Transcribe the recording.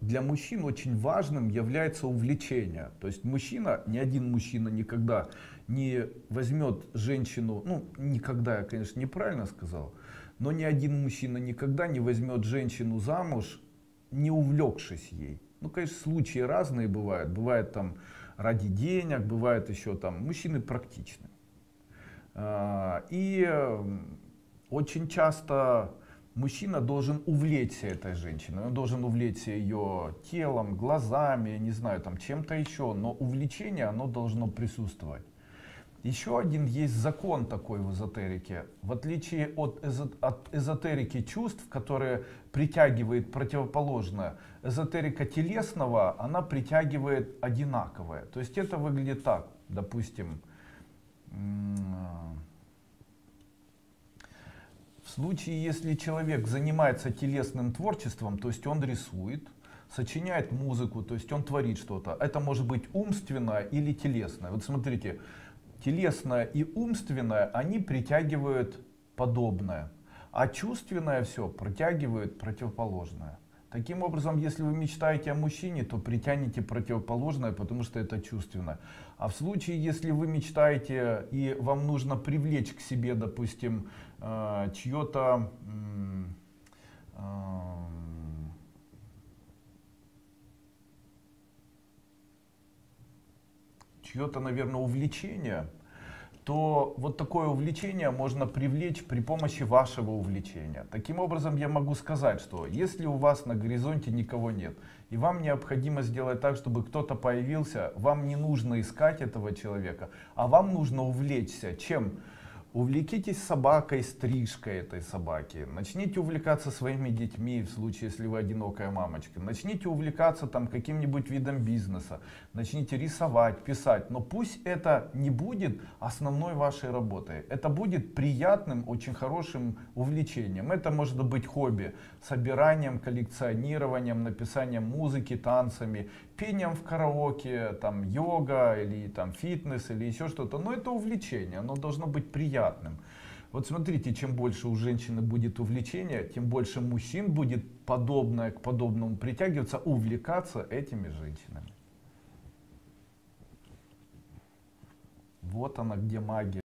для мужчин очень важным является увлечение. То есть мужчина, ни один мужчина никогда не возьмет женщину, ну никогда, я конечно неправильно сказал, но ни один мужчина никогда не возьмет женщину замуж, не увлекшись ей. Ну, конечно, случаи разные бывают. Бывает там ради денег, бывает еще там мужчины практичны. Очень часто мужчина должен увлечься этой женщиной. Он должен увлечься ее телом, глазами, не знаю, там чем-то еще. Но увлечение, оно должно присутствовать. Еще один есть закон такой в эзотерике. В отличие от эзотерики чувств, которые притягивает противоположное, эзотерика телесного, она притягивает одинаковое. То есть это выглядит так, допустим, в случае, если человек занимается телесным творчеством, то есть он рисует, сочиняет музыку, то есть он творит что-то, это может быть умственное или телесное. Вот смотрите, телесное и умственное, они притягивают подобное, а чувственное все притягивает противоположное. Таким образом, если вы мечтаете о мужчине, то притянете противоположное, потому что это чувственно. А в случае, если вы мечтаете и вам нужно привлечь к себе, допустим, чье-то наверное, увлечение, то вот такое увлечение можно привлечь при помощи вашего увлечения. Таким образом, я могу сказать, что если у вас на горизонте никого нет, и вам необходимо сделать так, чтобы кто-то появился, вам не нужно искать этого человека, а вам нужно увлечься. Чем? Увлекитесь собакой, стрижкой этой собаки. Начните увлекаться своими детьми, в случае, если вы одинокая мамочка. Начните увлекаться там каким-нибудь видом бизнеса. Начните рисовать, писать. Но пусть это не будет основной вашей работой. Это будет приятным, очень хорошим увлечением. Это может быть хобби. Собиранием, коллекционированием, написанием музыки, танцами, пением в караоке, там йога или там фитнес или еще что-то. Но это увлечение, оно должно быть приятным. Вот смотрите, чем больше у женщины будет увлечения, тем больше мужчин будет подобное к подобному притягиваться, увлекаться этими женщинами. Вот она где магия.